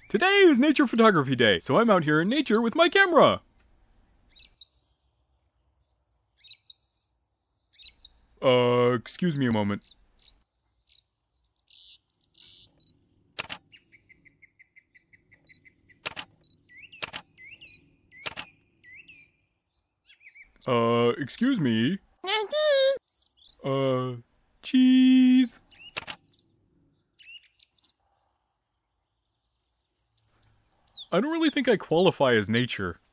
Today is Nature Photography Day, so I'm out here in nature with my camera. Excuse me a moment. Excuse me. Cheese. I don't really think I qualify as nature.